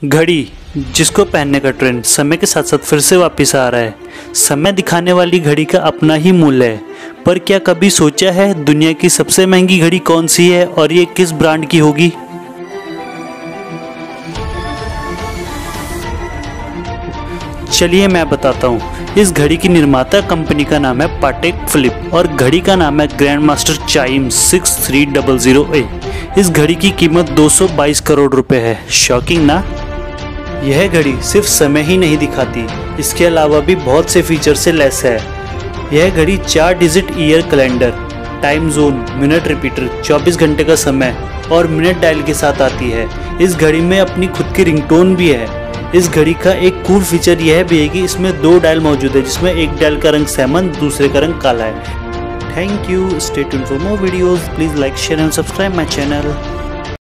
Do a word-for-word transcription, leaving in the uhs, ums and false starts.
घड़ी जिसको पहनने का ट्रेंड समय के साथ साथ फिर से वापस आ रहा है। समय दिखाने वाली घड़ी का अपना ही मूल्य है, पर क्या कभी सोचा है दुनिया की सबसे महंगी घड़ी कौन सी है और ये किस ब्रांड की होगी? चलिए मैं बताता हूँ। इस घड़ी की निर्माता कंपनी का नाम है पाटेक फिलिप और घड़ी का नाम है grand master chime six three zero zero A. इस घड़ी की कीमत दो सौ बाईस करोड़ रुपए है। शॉकिंग ना? यह घड़ी सिर्फ समय ही नहीं दिखाती, इसके अलावा भी बहुत से फीचर से लैस है। यह घड़ी चार digit year calendar, time zone, minute repeater, चौबीस घंटे का समय और मिनट डायल के साथ आती है। इस घड़ी में अपनी खुद की रिंगटोन भी है। इस घड़ी का एक कूल फीचर यह भी है कि इसमें दो डायल मौजूद है, जिसमें एक डायल का रंग सैमन, दूसरे का रंग काला है। Thank you. Stay tuned for more videos. Please like, share and subscribe my channel.